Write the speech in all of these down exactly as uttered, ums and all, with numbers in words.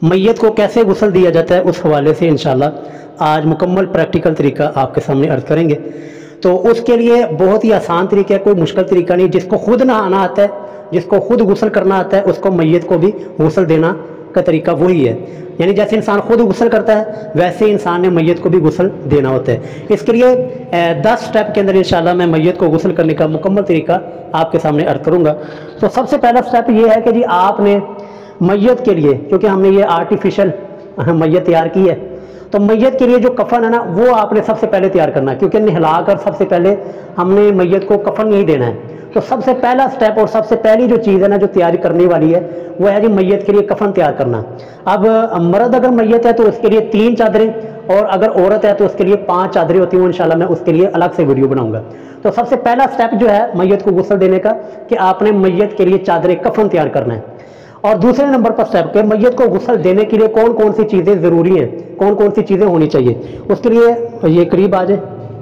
मैयत को कैसे गुस्ल दिया जाता है उस हवाले से इंशाल्लाह आज मुकम्मल प्रैक्टिकल तरीका आपके सामने अर्ज करेंगे। तो उसके लिए बहुत ही आसान तरीका है, कोई मुश्किल तरीका नहीं। जिसको खुद नहाना आता है, जिसको खुद गुस्ल करना आता है, उसको मैयत को भी गुस्ल देना का तरीका वही है। यानी जैसे इंसान खुद गुस्ल करता है वैसे ही इंसान ने मैयत को भी गुस्ल देना होता है। इसके लिए दस स्टेप के अंदर इंशाल्लाह मैं मैयत को गुस्ल करने का मुकम्मल तरीका आपके सामने अर्ज करूँगा। तो सबसे पहला स्टेप ये है कि जी आपने मैयत के लिए, क्योंकि हमने ये आर्टिफिशियल मैयत तैयार की है, तो मैयत के लिए जो कफन है ना वो आपने सबसे पहले तैयार करना है, क्योंकि नहला कर सबसे पहले हमने मैयत को कफन नहीं देना है। तो सबसे पहला स्टेप और सबसे पहली जो चीज़ है ना जो तैयारी करने वाली है वो है जी मैयत के लिए कफन तैयार करना। अब मर्द अगर मैयत है तो उसके लिए तीन चादरें, और अगर औरत है तो उसके लिए पांच चादरें होती हैं। इंशाल्लाह मैं उसके लिए अलग से वीडियो बनाऊंगा। तो सबसे पहला स्टेप जो है मैयत को गुस्ल देने का कि आपने मैयत के लिए चादरें कफन तैयार करना है। और दूसरे नंबर पर स्टेप के मैयत को गुस्ल देने के लिए कौन कौन सी चीज़ें ज़रूरी हैं, कौन कौन सी चीज़ें होनी चाहिए, उसके लिए ये करीब आ जाए।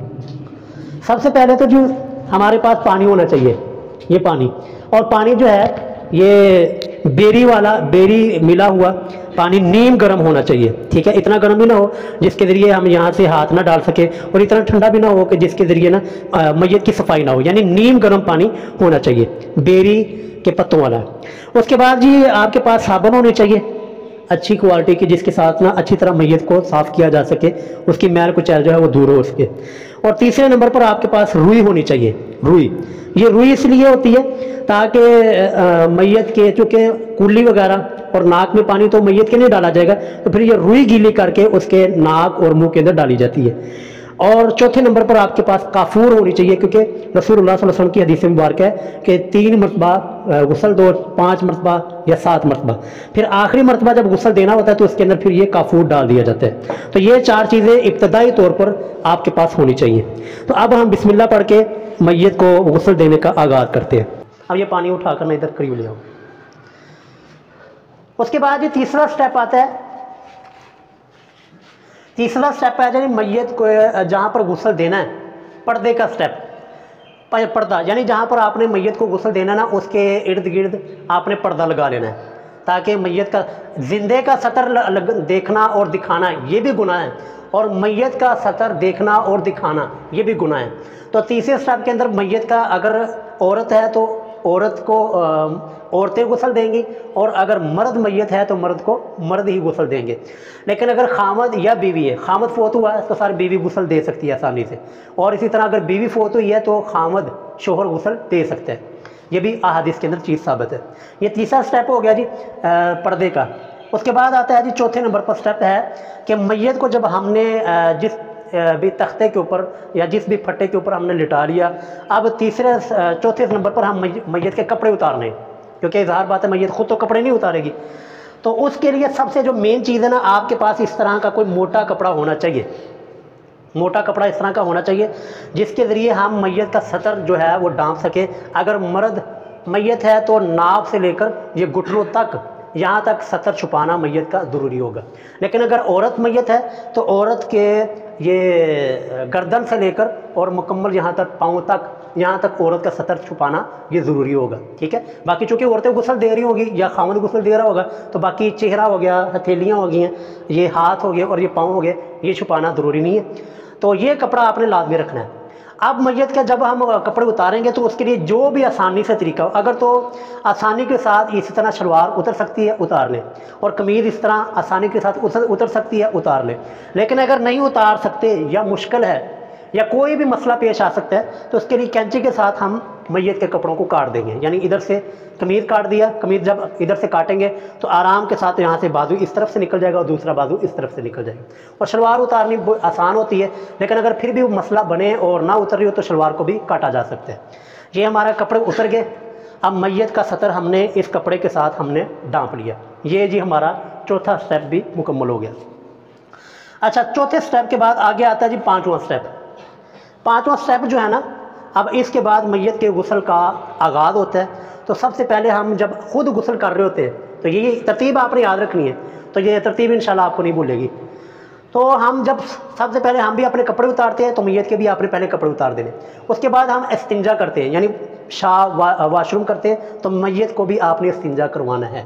सबसे पहले तो जो हमारे पास पानी होना चाहिए, ये पानी, और पानी जो है ये बेरी वाला, बेरी मिला हुआ पानी, नीम गर्म होना चाहिए। ठीक है, इतना गर्म भी ना हो जिसके ज़रिए हम यहाँ से हाथ ना डाल सके, और इतना ठंडा भी ना हो कि जिसके ज़रिए ना मैयत की सफाई ना हो। यानी नीम गर्म पानी होना चाहिए, बेरी के पत्तों वाला। उसके बाद जी आपके पास साबुन होनी चाहिए अच्छी क्वालिटी की, जिसके साथ ना अच्छी तरह मैयत को साफ़ किया जा सके, उसकी मैल कुचैल जो है वो दूर हो सके। और तीसरे नंबर पर आपके पास रुई होनी चाहिए। रुई, ये रुई इसलिए होती है ताकि मैयत के, चूँकि कुल्ली वगैरह और नाक में पानी तो मैयत के नहीं डाला जाएगा, तो फिर ये रुई गीली करके उसके नाक और मुंह के अंदर डाली जाती है। और चौथे नंबर पर आपके पास काफूर होनी चाहिए, क्योंकि रसूलुल्लाह सल्लल्लाहु अलैहि वसल्लम की हदीस मुबारक है कि तीन मरतबा गुस्ल दो, पाँच मरतबा या सात मरतबा, फिर आखिरी मरतबा जब गुस्ल देना होता है तो उसके अंदर फिर ये काफूर डाल दिया जाता है। तो ये चार चीज़ें इब्तदाई तौर पर आपके पास होनी चाहिए। तो अब हम बिस्मिल्लाह पढ़ के मैयत को गुस्ल देने का आगाज़ करते हैं। अब ये पानी उठाकर ना इधर करीब ले आओ। उसके बाद ये तीसरा स्टेप आता है। तीसरा स्टेप है यानी मैयत को जहाँ पर गुस्ल देना है, पर्दे का स्टेप, पर्दा, यानी जहाँ पर आपने मैयत को गुस्ल देना ना उसके इर्द गिर्द आपने पर्दा लगा लेना है, ताकि मैयत का जिंदे का सतर देखना और दिखाना ये भी गुनाह है, और मैयत का सतर देखना और दिखाना ये भी गुनाह है। तो तीसरे स्टेप के अंदर मैयत का, अगर औरत है तो औरत को औरतें गुस्ल देंगी, और अगर मर्द मैयत है तो मर्द को मर्द ही गुस्ल देंगे। लेकिन अगर खामद या बीवी है, खामद फोत हुआ है तो सारी बीवी गुस्ल दे सकती है आसानी से, और इसी तरह अगर बीवी फोत हुई है तो खामद शोहर गुस्ल दे सकते हैं। ये भी अहादीस के अंदर चीज़ साबित है। ये तीसरा स्टेप हो गया जी पर्दे का। उसके बाद आता है जी चौथे नंबर पर स्टेप है कि मैयत को जब हमने जिस भी तख्ते के ऊपर या जिस भी फट्टे के ऊपर हमने लिटा लिया, अब तीसरे चौथे नंबर पर हम मैयत के कपड़े उतारने, क्योंकि इज़हार बात है मैयत खुद तो कपड़े नहीं उतारेगी। तो उसके लिए सबसे जो मेन चीज़ है ना, आपके पास इस तरह का कोई मोटा कपड़ा होना चाहिए। मोटा कपड़ा इस तरह का होना चाहिए जिसके ज़रिए हम मैयत का सतर जो है वो ढांप सके। अगर मर्द मैयत है तो नाक से लेकर ये घुटनों तक, यहाँ तक सतर छुपाना मैयत का ज़रूरी होगा। लेकिन अगर औरत मैयत है तो औरत के ये गर्दन से लेकर और मुकम्मल यहाँ तक पाँव तक, यहाँ तक औरत का सतर छुपाना ये ज़रूरी होगा। ठीक है, बाकी चूँकि औरतें गुस्ल दे रही होगी या खामद गुस्ल दे रहा होगा तो बाकी चेहरा हो गया, हथेलियाँ हो गई हैं, ये हाथ हो गए और ये पाँव हो गए, ये छुपाना ज़रूरी नहीं है। तो ये कपड़ा आपने लाजमी रखना है। अब मैयत का जब हम कपड़े उतारेंगे तो उसके लिए जो भी आसानी से तरीका हो, अगर तो आसानी के साथ इसी तरह शलवार उतर सकती है उतार लें, और कमीज़ इस तरह आसानी के साथ उतर उतर सकती है उतार लें। लेकिन अगर नहीं उतार सकते या मुश्किल है या कोई भी मसला पेश आ सकता है तो उसके लिए कैंची के साथ हम मैयत के कपड़ों को काट देंगे। यानी इधर से कमीज़ काट दिया, कमीज़ जब इधर से काटेंगे तो आराम के साथ यहाँ से बाजू इस तरफ से निकल जाएगा और दूसरा बाजू इस तरफ से निकल जाएगा। और शलवार उतारनी आसान होती है, लेकिन अगर फिर भी वो मसला बने और ना उतर रही हो तो शलवार को भी काटा जा सकता है। ये हमारा कपड़े उतर गए। अब मैयत का सतर हमने इस कपड़े के साथ हमने ढांप लिया। ये जी हमारा चौथा स्टेप भी मुकम्मल हो गया। अच्छा, चौथे स्टेप के बाद आगे आता है जी पाँचवां स्टेप। पाँचवां स्टेप जो है ना, अब इसके बाद मैयत के गुस्ल का आगाज़ होता है। तो सबसे पहले हम जब खुद गुस्ल कर रहे होते हैं तो ये तरतीब आपने याद रखनी है। तो ये तरतीब इंशाल्लाह आपको नहीं भूलेगी। तो हम जब सबसे पहले हम भी अपने कपड़े उतारते हैं तो मैयत के भी आपने पहले कपड़े उतार देने। उसके बाद हम इस्तिंजा करते हैं, यानी शाह वा, वाशरूम करते हैं तो मैयत को भी आपने इस्तिंजा करवाना है।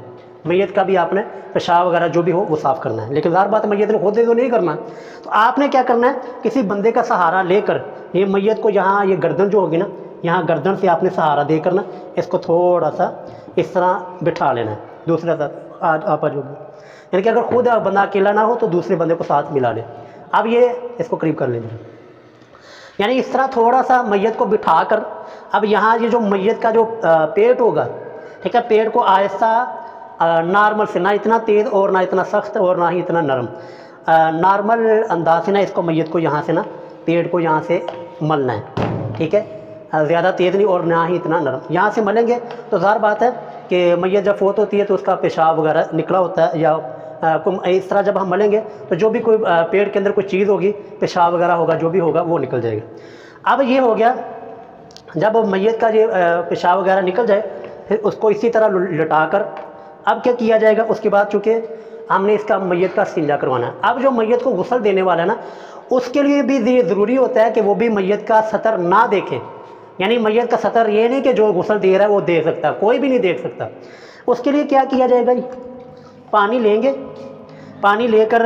मैयत का भी आपने पेशाब वगैरह जो भी हो वो साफ़ करना है। लेकिन ज़ाहिर बात है मैयत ने खुद तो नहीं करना है, तो आपने क्या करना है, किसी बंदे का सहारा लेकर ये मैयत को यहाँ ये गर्दन जो होगी ना, यहाँ गर्दन से आपने सहारा देकर ना इसको थोड़ा सा इस तरह बिठा लेना है। दूसरे साथ आज आप जो यानी कि अगर खुद बंदा अकेला ना हो तो दूसरे बंदे को साथ मिला ले। अब ये इसको करीब कर लेंगे, यानी इस तरह थोड़ा सा मैयत को बिठा कर, अब यहाँ ये जो मैयत का जो पेट होगा, ठीक है, पेट को आहिस्ता नॉर्मल से, ना इतना तेज़ और ना इतना सख्त और ना ही इतना नरम, नॉर्मल अंदाज से ना इसको मैयत को यहाँ से ना पेट को यहाँ से मलना है, ठीक है, ज़्यादा तेज़ नहीं और ना ही इतना नरम। यहाँ से मलेंगे तो ज़ाहिर बात है कि मैयत जब फोत होती है तो उसका पेशाब वगैरह निकला होता है, या इस तरह जब हम मलेंगे तो जो भी कोई पेट के अंदर कोई चीज़ होगी, पेशाब वगैरह होगा, जो भी होगा वो निकल जाएगा। अब ये हो गया, जब मैयत का ये पेशाब वगैरह निकल जाए फिर उसको इसी तरह लटा कर अब क्या किया जाएगा, उसके बाद चूँकि हमने इसका मैयत का इस्तिंजा करवाना है। अब जो मैयत को गुस्ल देने वाला है ना, उसके लिए भी ये ज़रूरी होता है कि वो भी मैयत का सतर ना देखें। यानी मैयत का सतर ये नहीं कि जो गुस्ल दे रहा है वो दे सकता, कोई भी नहीं देख सकता। उसके लिए क्या किया जाएगा जी, पानी लेंगे, पानी लेकर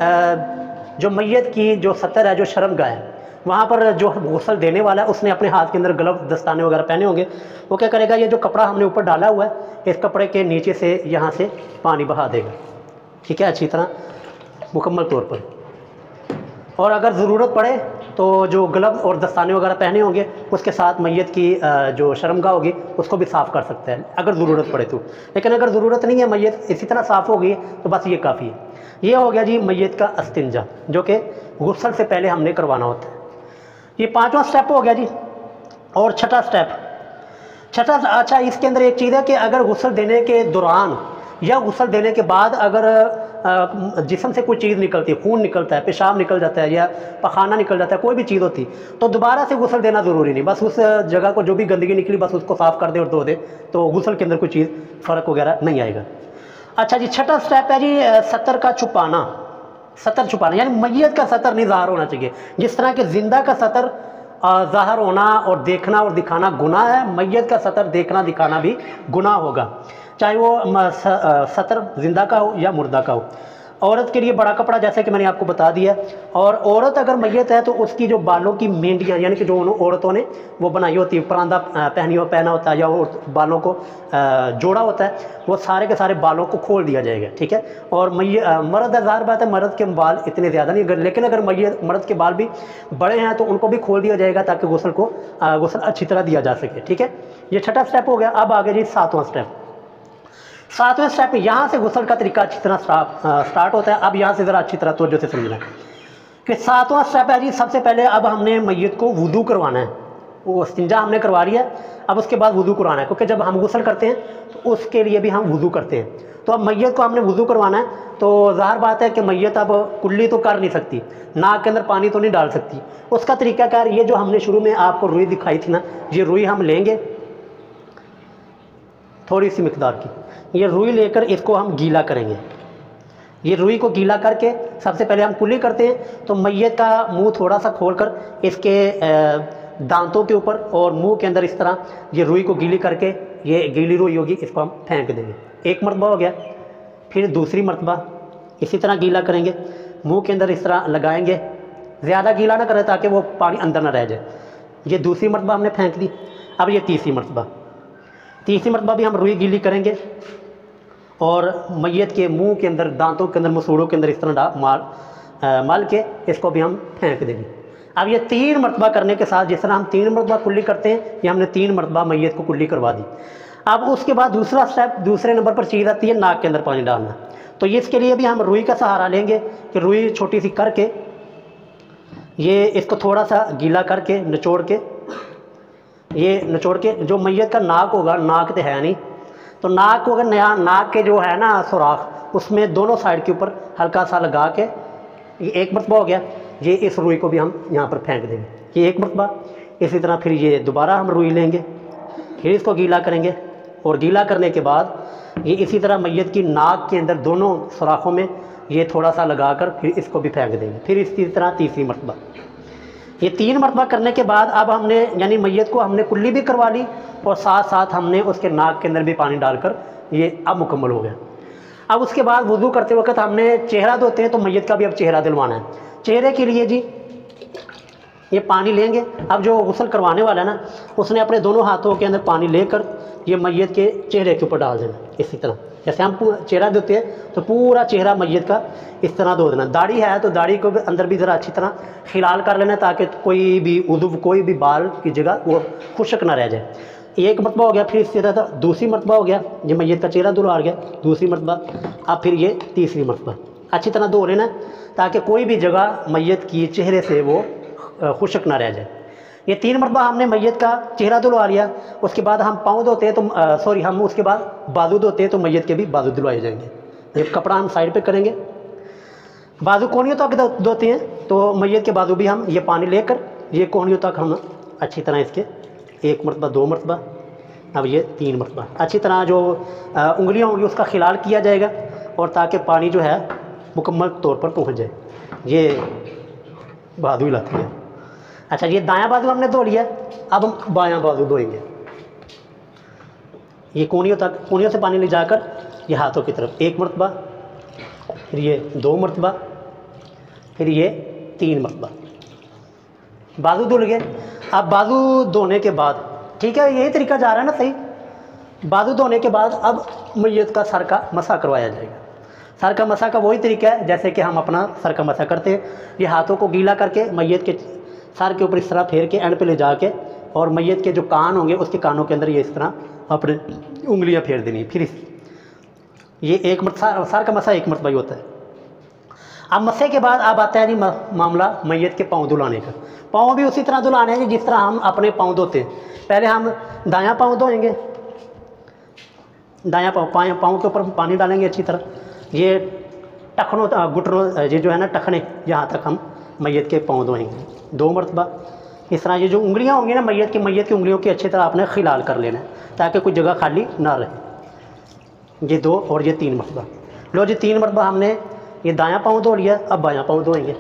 जो मैयत की जो सतर है, जो शर्मगाह है, वहाँ पर जो गुस्ल देने वाला है उसने अपने हाथ के अंदर ग्लव दस्ताने वगैरह पहने होंगे, वो क्या करेगा, ये जो कपड़ा हमने ऊपर डाला हुआ है इस कपड़े के नीचे से यहाँ से पानी बहा देगा, ठीक है, अच्छी तरह मुकम्मल तौर पर। और अगर ज़रूरत पड़े तो जो ग्लव और दस्ताने वगैरह पहने होंगे उसके साथ मैयत की जो शर्मगाह होगी उसको भी साफ़ कर सकते हैं अगर ज़रूरत पड़े तो। लेकिन अगर ज़रूरत नहीं है, मैयत इसी तरह साफ़ होगी तो बस ये काफ़ी है। ये हो गया जी मैयत का इस्तिंजा, जो कि गुस्ल से पहले हमने करवाना होता है। ये पाँचवा स्टेप हो गया जी। और छठा स्टेप, छठा अच्छा इसके अंदर एक चीज़ है कि अगर गुस्ल देने के दौरान या गुस्ल देने के बाद अगर जिस्म से कोई चीज़ निकलती है, खून निकलता है, पेशाब निकल जाता है या पखाना निकल जाता है, कोई भी चीज़ होती, तो दोबारा से गुस्ल देना ज़रूरी नहीं। बस उस जगह को जो भी गंदगी निकली बस उसको साफ़ कर दे और धो दे, तो गुस्ल के अंदर कोई चीज़ फ़र्क वगैरह नहीं आएगा। अच्छा जी, छठा स्टेप है जी सतर का छुपाना। सतर छुपाना यानी मैयत का सतर नहीं ज़ाहिर होना चाहिए। जिस तरह के ज़िंदा का सतर ज़ाहिर होना और देखना और दिखाना गुनाह है, मैयत का सतर देखना दिखाना भी गुनाह होगा, चाहे वो सतर ज़िंदा का हो या मुर्दा का हो। औरत के लिए बड़ा कपड़ा जैसे कि मैंने आपको बता दिया। और औरत अगर मैयत है तो उसकी जो बालों की मेंढियाँ यानी कि जो उन औरतों ने वो बनाई होती है, परांदा पहनी हो पहना होता है या वो बालों को जोड़ा होता है, वो सारे के सारे बालों को खोल दिया जाएगा, ठीक है। और मैय मर्द ज़ाहिर बात है मर्द के बाल इतने ज़्यादा नहीं, लेकिन अगर मैयत मर्द के बाल भी बड़े हैं तो उनको भी खोल दिया जाएगा ताकि गुस्ल को गुस्ल अच्छी तरह दिया जा सके, ठीक है। ये छठा स्टेप हो गया। अब आगे जी सातवां स्टेप। सातवें स्टेप यहाँ से गुस्ल का तरीका अच्छी तरह स्टार्ट होता है। अब यहाँ से ज़रा अच्छी तरह तवज्जो से समझना है कि सातवां स्टेप है जी, सबसे पहले अब हमने मैयत को वुज़ू करवाना है। वो इस्तिंजा हमने करवा लिया, अब उसके बाद वुज़ू करवाना है, क्योंकि जब हम गुस्ल करते हैं तो उसके लिए भी हम वुज़ू करते हैं। तो अब मैयत को हमने वुज़ू करवाना है, तो ज़ाहिर बात है कि मैयत अब कुल्ली तो कर नहीं सकती, नाक के अंदर पानी तो नहीं डाल सकती। उसका तरीक़ाकार ये जो हमने शुरू में आपको रुई दिखाई थी ना, ये रुई हम लेंगे थोड़ी सी मिकदार की, ये रुई लेकर इसको हम गीला करेंगे। ये रुई को गीला करके सबसे पहले हम कुल्ली करते हैं, तो मैयत का मुंह थोड़ा सा खोलकर इसके दांतों के ऊपर और मुंह के अंदर इस तरह ये रुई को गीली करके, ये गीली रुई होगी, इसको हम फेंक देंगे। एक मरतबा हो गया। फिर दूसरी मरतबा इसी तरह गीला करेंगे, मुँह के अंदर इस तरह लगाएंगे, ज़्यादा गीला ना करें ताकि वो पानी अंदर ना रह जाए। ये दूसरी मरतबा हमने फेंक दी। अब ये तीसरी मरतबा, तीसरी मरतबा भी हम रुई गीली करेंगे और मैयत के मुंह के अंदर, दांतों के अंदर, मसूड़ों के अंदर इस तरह माल मल के इसको भी हम फेंक देंगे। अब ये तीन मरतबा करने के साथ, जिस तरह हम तीन मरतबा कुल्ली करते हैं, ये हमने तीन मरतबा मैयत को कुल्ली करवा दी। अब उसके बाद दूसरा स्टेप, दूसरे नंबर पर चीज़ आती है नाक के अंदर पानी डालना। तो ये इसके लिए भी हम रुई का सहारा लेंगे कि रुई छोटी सी करके ये इसको थोड़ा सा गीला करके निचोड़ के, ये निचोड़ के जो मैयत का नाक होगा, नाक तो है नहीं, तो नाक को अगर नया नाक के जो है ना सुराख, उसमें दोनों साइड के ऊपर हल्का सा लगा के, ये एक मरतबा हो गया। ये इस रुई को भी हम यहाँ पर फेंक देंगे, ये एक मरतबा। इसी तरह फिर ये दोबारा हम रुई लेंगे, फिर इसको गीला करेंगे और गीला करने के बाद ये इसी तरह मैयत की नाक के अंदर दोनों सुराखों में ये थोड़ा सा लगाकर फिर इसको भी फेंक देंगे। फिर इसी तरह तीसरी मरतबा। ये तीन मरतबा करने के बाद अब हमने यानी मैयत को हमने कुल्ली भी करवा ली और साथ साथ हमने उसके नाक के अंदर भी पानी डालकर, ये अब मुकम्मल हो गया। अब उसके बाद वुज़ू करते वक्त हमने चेहरा धोते हैं तो मैयत का भी अब चेहरा दिलवाना है। चेहरे के लिए जी ये पानी लेंगे। अब जो गुस्ल करवाने वाला है ना, उसने अपने दोनों हाथों के अंदर पानी लेकर ये मैयत के चेहरे के ऊपर डाल देना। इसी तरह जैसे हम चेहरा धोते हैं तो पूरा चेहरा मैयत का इस तरह धो देना। दाढ़ी है तो दाढ़ी को भी अंदर भी ज़रा अच्छी तरह खिलाल कर लेना, ताकि कोई भी उद्व कोई भी बाल की जगह वो खुशक ना रह जाए। एक मरतबा हो गया, फिर इसी तरह दूसरी मरतबा हो गया, ये मैयत का चेहरा धुलवा गया दूसरी मरतबा। अब फिर ये तीसरी मरतबा अच्छी तरह धो लेना, ताकि कोई भी जगह मैयत की चेहरे से वो खुशक ना रह जाए। ये तीन मरतबा हमने मैयत का चेहरा धुलवा लिया। उसके बाद हम पाँव धोते हैं तो सॉरी हम उसके बाद बाजू धोते हैं तो मैयत के भी बाजू धुलवाए जाएंगे। ये कपड़ा हम साइड पे करेंगे। बाजू कोहनियों तक धोते हैं तो मैयत के बाजू भी हम ये पानी लेकर ये कोहनियों तक हम अच्छी तरह इसके एक मरतबा दो मरतबा अब ये तीन मरतबा अच्छी तरह जो उंगलियाँ होंगी उसका खिलाल किया जाएगा, और ताकि पानी जो है मुकम्मल तौर पर पहुँच जाए। ये बाजू हिलाती है। अच्छा, ये दायां बाजू हमने धो लिया, अब हम बायां बाजू धोएंगे। ये कोहनियों तक कोहनियों से पानी ले जाकर ये हाथों की तरफ एक मरतबा, फिर ये दो मरतबा, फिर ये तीन मरतबा बाजू धुल गए। अब बाजू धोने के बाद ठीक है, यही तरीका जा रहा है ना सही। बाजू धोने के बाद अब मैयत का सर का मसा करवाया जाएगा। सर का मसा का वही तरीका है जैसे कि हम अपना सर का मसा करते हैं। ये हाथों को गीला करके मैयत के सर के ऊपर इस तरह फेर के एंड पे ले जाके, और मैयत के जो कान होंगे उसके कानों के अंदर ये इस तरह अपने उंगलियां फेर देनी। फिर इस ये एक मरतबा सर का मसा एक मरतबा ही होता है। अब मसे के बाद अब आता है जी मामला मैयत के पाँव धुलाने का। पाँव भी उसी तरह धुलाने हैं जिस तरह हम अपने पाँव धोते हैं। पहले हम दायां पाँव धोएंगे, दायां पाँव पाँव पाँव के ऊपर पानी डालेंगे अच्छी तरह। ये टखनों घुटनों ये जो है ना टखने, यहाँ तक हम मैयत के पाँव धोएंगे दो मरतबा। इस तरह ये जो उंगलियां होंगी ना मैयत की मैयत की उंगलियों की अच्छी तरह आपने खिलाल कर लेना है, ताकि कोई जगह खाली ना रहे। ये दो और ये तीन मरतबा। लो जी, तीन मरतबा हमने ये दायां पाँव धो लिया, अब बायां पाँव धोएंगे।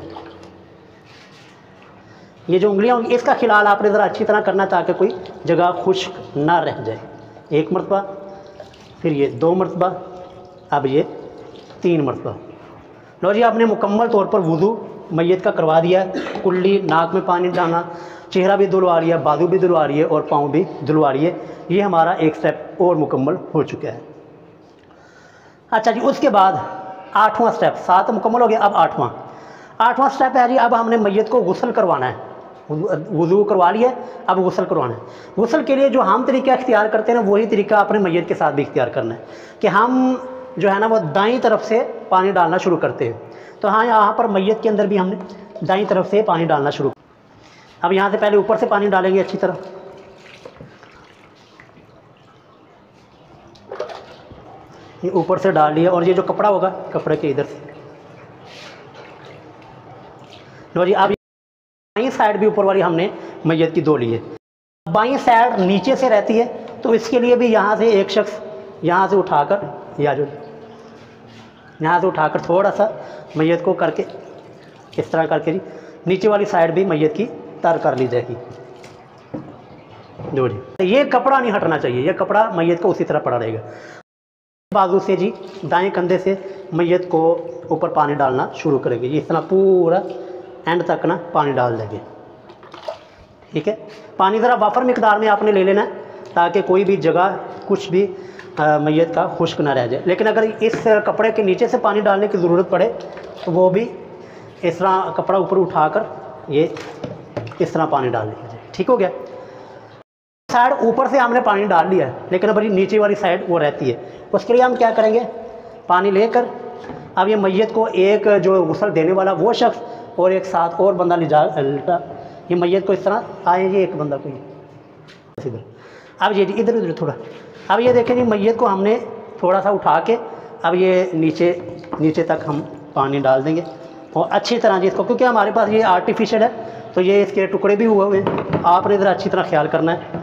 ये जो उंगलियां होंगी इसका खिलाल आपने ज़रा अच्छी तरह करना, ताकि कोई जगह खुश्क ना रह जाए। एक मरतबा, फिर ये दो मरतबा, अब ये तीन मरतबा। लो जी, आपने मुकम्मल तौर पर वुज़ू मैयत का करवा दिया। कुल्ली, नाक में पानी डालना, चेहरा भी धुलवा लिया, बाजू भी धुलवा रही है और पाँव भी धुलवा रही है। ये हमारा एक स्टेप और मुकम्मल हो चुका है। अच्छा जी, उसके बाद आठवां स्टेप, सात मुकम्मल हो गया, अब आठवां आठवां स्टेप है जी, अब हमने मैयत को गुस्ल करवाना है। वुज़ू करवा लिया, अब गुस्ल करवाना है। गुस्ल के लिए जो हम तरीका इख्तियार करते हैं ना, वही तरीका अपने मैयत के साथ भी इख्तियार करना है कि हम जो है ना वो दाईं तरफ से पानी डालना शुरू करते हैं। तो हाँ, यहाँ पर मैयत के अंदर भी हमने दाईं तरफ से पानी डालना शुरू। अब यहाँ से पहले ऊपर से पानी डालेंगे अच्छी तरह। ये ऊपर से डाल लिया, और ये जो कपड़ा होगा कपड़े के इधर से। लो जी, अब बाईं साइड भी ऊपर वाली हमने मैयत की धो ली है। बाईं साइड नीचे से रहती है, तो इसके लिए भी यहाँ से एक शख्स यहाँ से उठाकर या जो यहाँ से उठाकर थोड़ा सा मैयत को करके इस तरह करके जी नीचे वाली साइड भी मैयत की तर कर ली जाएगी। दो जी, ये कपड़ा नहीं हटना चाहिए, ये कपड़ा मैयत को उसी तरह पड़ा रहेगा। बाजू से जी दाएं कंधे से मैयत को ऊपर पानी डालना शुरू करेंगे। इस तरह पूरा एंड तक ना पानी डाल देंगे। ठीक है, पानी ज़रा वाफर मिकदार में आपने ले लेना है, ताकि कोई भी जगह कुछ भी मैयत का खुश्क ना रह जाए। लेकिन अगर इस कपड़े के नीचे से पानी डालने की ज़रूरत पड़े तो वो भी इस तरह कपड़ा ऊपर उठाकर ये इस तरह पानी डाल लिया जाए। ठीक हो गया। साइड ऊपर से हमने पानी डाल लिया है, लेकिन अब नीचे वाली साइड वो रहती है। उसके लिए हम क्या करेंगे, पानी लेकर अब ये मैयत को एक जो गुस्ल देने वाला वो शख्स और एक साथ और बंदा ले जा लेटा, ये मैयत को इस तरह आएंगे एक बंदा को इधर। अब ये इधर उधर थोड़ा, अब ये देखें जी मैयत को हमने थोड़ा सा उठा के अब ये नीचे नीचे तक हम पानी डाल देंगे और अच्छी तरह जी इसको, क्योंकि हमारे पास ये आर्टिफिशियल है तो ये इसके टुकड़े भी हुए हुए हैं, आपने इधर अच्छी तरह ख्याल करना है।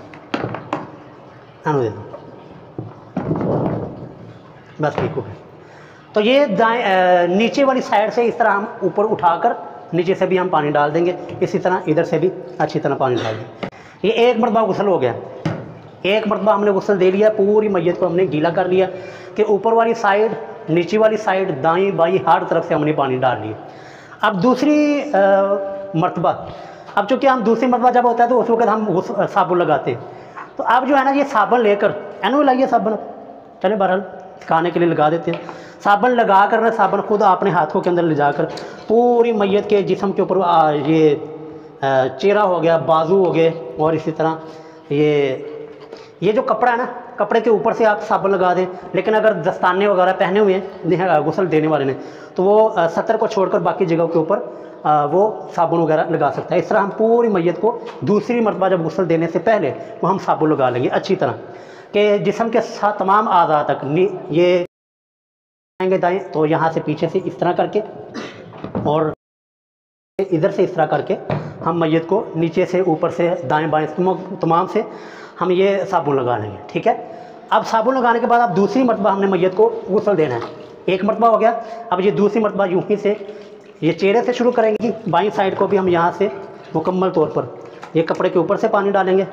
बस ठीक हो गया। तो ये दाएं नीचे वाली साइड से इस तरह हम ऊपर उठाकर नीचे से भी हम पानी डाल देंगे, इसी तरह इधर से भी अच्छी तरह पानी डाल देंगे। ये एक मरतबा गुस्ल हो गया। एक मरतबा हमने गुस्ल दे लिया, पूरी मैयत को हमने गीला कर लिया कि ऊपर वाली साइड नीचे वाली साइड, दाईं बाईं हर तरफ से हमने पानी डाल लिया। अब दूसरी मरतबा, अब चूँकि हम दूसरी मरतबा जब होता है तो उस वक्त हम साबुन लगाते हैं। तो अब जो है ना ये साबुन लेकर एनो लाइए साबुन, चले बहरहाल खाने के लिए लगा देते हैं। साबुन लगा कर साबुन खुद अपने हाथों के अंदर ले जाकर पूरी मैयत के जिस्म के ऊपर ये चेहरा हो गया, बाजू हो गए, और इसी तरह ये ये जो कपड़ा है ना, कपड़े के ऊपर से आप साबुन लगा दें। लेकिन अगर दस्ताने वगैरह पहने हुए हैं गुस्ल देने वाले ने, तो वो सतर को छोड़कर बाकी जगह के ऊपर वो साबुन वगैरह लगा सकता है। इस तरह हम पूरी मैयत को दूसरी मरतबा जब गुस्ल देने से पहले वो हम साबुन लगा लेंगे अच्छी तरह, कि जिस्म के साथ तमाम आज़ा तक ये आएंगे दाएँ, तो यहाँ से पीछे से इस तरह करके और इधर से इस तरह करके हम मैयत को नीचे से ऊपर से दाएं बाएं तमाम से हम ये साबुन लगा लेंगे। ठीक है। अब साबुन लगाने के बाद अब दूसरी मरतबा हमने मैयत को गुस्ल देना है। एक मरतबा हो गया, अब ये दूसरी मरतबा यूं ही से ये चेहरे से शुरू करेंगे, बाईं साइड को भी हम यहाँ से मुकम्मल तौर पर ये कपड़े के ऊपर से पानी डालेंगे,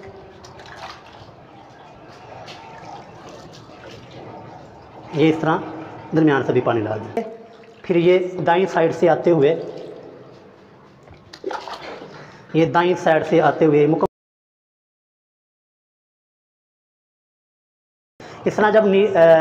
ये इस तरह दरमियान से भी पानी डाल देंगे। फिर ये दाईं साइड से आते हुए ये दाईं साइड से आते हुए मुकम्मल इस तरह जब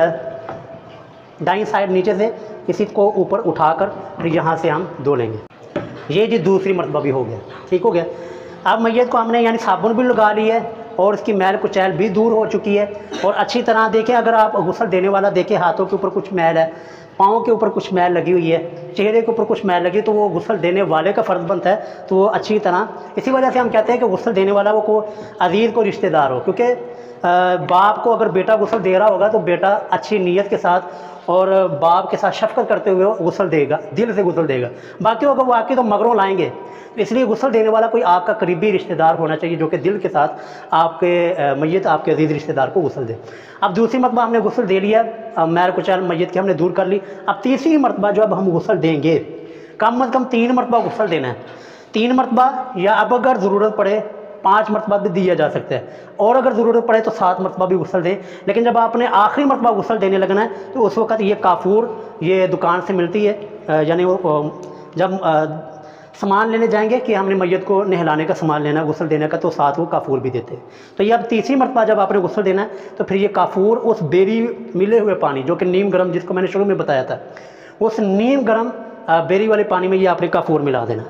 दाईं साइड नीचे से इसी को ऊपर उठाकर फिर यहाँ से हम धो लेंगे। ये जी दूसरी मरतबा भी हो गया। ठीक हो गया। अब मैयत को हमने यानी साबुन भी लगा ली है और इसकी मैल कुचैल भी दूर हो चुकी है। और अच्छी तरह देखें, अगर आप गुस्ल देने वाला देखें हाथों के ऊपर कुछ मैल है, पाँव के ऊपर कुछ मैल लगी हुई है, चेहरे के ऊपर कुछ मैल लगी, तो वो गुस्ल देने वाले का फ़र्ज़ बनता है तो वो अच्छी तरह। इसी वजह से हम कहते हैं कि गुस्ल देने वाला वो को अजीज़ को रिश्तेदार हो, क्योंकि बाप को अगर बेटा गुस्ल दे रहा होगा तो बेटा अच्छी नीयत के साथ और बाप के साथ शफ़क़त करते हुए गुस्ल देगा, दिल से गुस्ल देगा। बाकी अगर वो आके तो मगरों लाएंगे, इसलिए गुस्ल देने वाला कोई आपका करीबी रिश्तेदार होना चाहिए जो कि दिल के साथ आपके मैयत आपके अजीज़ रिश्तेदार को गुस्ल दे। अब दूसरी मरतबा हमने गुस्ल दे लिया, अब मैल कुचैल मैयत की हमने दूर कर ली। अब तीसरी मरतबा जो अब हम गुस्ल देंगे, कम अज़ कम तीन मरतबा गुस्ल देना है। तीन मरतबा, या अब अगर ज़रूरत पड़े पाँच मरतबा भी दिया जा सकता है, और अगर ज़रूरत पड़े तो सात मरतबा भी गुस्ल दें। लेकिन जब आपने आखिरी मरतबा गुस्ल देने लगना है तो उस वक्त ये काफूर ये दुकान से मिलती है, यानी वो जब सामान लेने जाएंगे कि हमने मैयत को नहलाने का सामान लेना है गुस्ल देने का, तो साथ वो काफूर भी देते हैं। तो ये अब तीसरी मरतबा जब आपने गुस्ल देना है तो फिर ये काफूर उस बेरी मिले हुए पानी जो कि नीम गर्म, जिसको मैंने शुरू में बताया था, उस नीम गर्म बेरी वाले पानी में ये आपने काफूर मिला देना।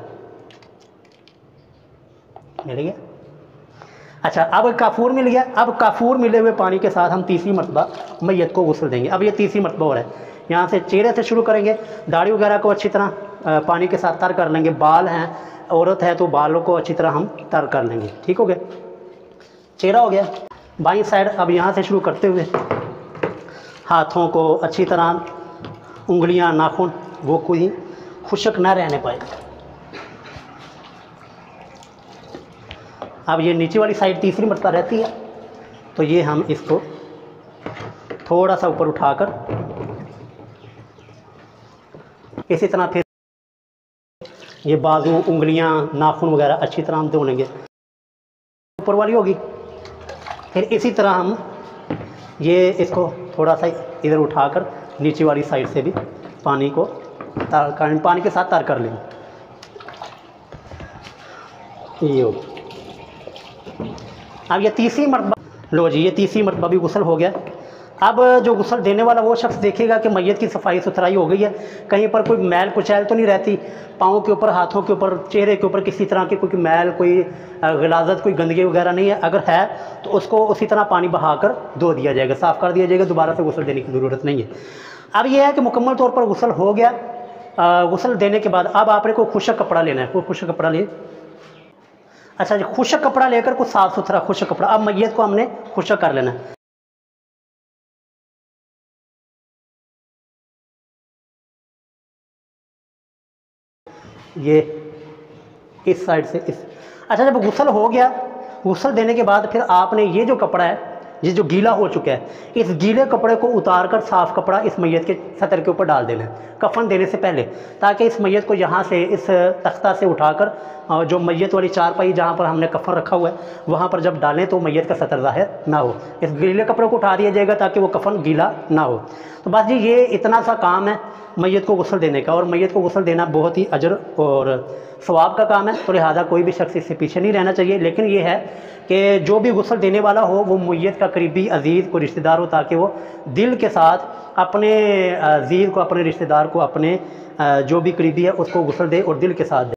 मिल गया? अच्छा, अब काफूर मिल गया। अब काफूर मिले हुए पानी के साथ हम तीसरी मरतबा मैयत को गुस्ल देंगे। अब ये तीसरी मरतबा हो रहा है। यहाँ से चेहरे से शुरू करेंगे, दाढ़ी वगैरह को अच्छी तरह पानी के साथ तर कर लेंगे। बाल हैं, औरत है तो बालों को अच्छी तरह हम तर कर लेंगे। ठीक हो गया। चेहरा हो गया। बाईं साइड अब यहाँ से शुरू करते हुए हाथों को अच्छी तरह, उंगलियाँ, नाखून वो कोई खुशक ना रहने पाए। अब ये नीचे वाली साइड तीसरी मरतबा रहती है, तो ये हम इसको थोड़ा सा ऊपर उठाकर इसी तरह फिर ये बाजू, उंगलियां, नाखून वगैरह अच्छी तरह हम धो लेंगे। ऊपर वाली होगी, फिर इसी तरह हम ये इसको थोड़ा सा इधर उठाकर नीचे वाली साइड से भी पानी को तार, पानी के साथ तार कर लेंगे। ये होगी। अब ये तीसरी मरतबा, लो जी, ये तीसरी मरतबा भी गुस्ल हो गया। अब जो गुस्ल देने वाला वो शख्स देखेगा कि मैयत की सफाई सुथराई हो गई है, कहीं पर कोई मैल कुचैल तो नहीं रहती, पाँव के ऊपर, हाथों के ऊपर, चेहरे के ऊपर किसी तरह की कोई मैल, कोई गलाजत, कोई गंदगी वगैरह नहीं है। अगर है तो उसको उसी तरह पानी बहाकर धो दिया जाएगा, साफ़ कर दिया जाएगा, दोबारा से गुस्ल देने की ज़रूरत नहीं है। अब यह है कि मुकम्मल तौर पर गुस्ल हो गया। गुस्ल देने के बाद अब आपने कोई खुशक कपड़ा लेना है, कोई खुशक कपड़ा ले। अच्छा जी, खुशक कपड़ा लेकर कोई साफ़ सुथरा खुशक कपड़ा, अब मैयत को हमने खुशक कर लेना है। ये इस साइड से इस। अच्छा, जब गुस्ल हो गया, गुस्ल देने के बाद फिर आपने ये जो कपड़ा है ये जो गीला हो चुका है, इस गीले कपड़े को उतार कर साफ़ कपड़ा इस मैयत के सतर के ऊपर डाल देना है कफन देने से पहले, ताकि इस मैयत को यहाँ से इस तख्ता से उठाकर जो मैयत वाली चारपाई जहाँ पर हमने कफन रखा हुआ है वहाँ पर जब डालें तो मैयत का सतर ज़ाहिर ना हो। इस गीले कपड़े को उठा दिया जाएगा ताकि वो कफन गीला ना हो। तो बस जी ये इतना सा काम है मैयत को गुस्ल देने का, और मैयत को गुस्ल देना बहुत ही अजर और सवाब का काम है, तो लिहाजा कोई भी शख्स इससे पीछे नहीं रहना चाहिए। लेकिन ये है कि जो भी गुस्ल देने वाला हो वो मैयत का करीबी अजीज़ को रिश्तेदार हो, ताकि वो दिल के साथ अपने अजीज़ को, अपने रिश्तेदार को, अपने जो भी करीबी है उसको गुस्ल दे और दिल के साथ दे।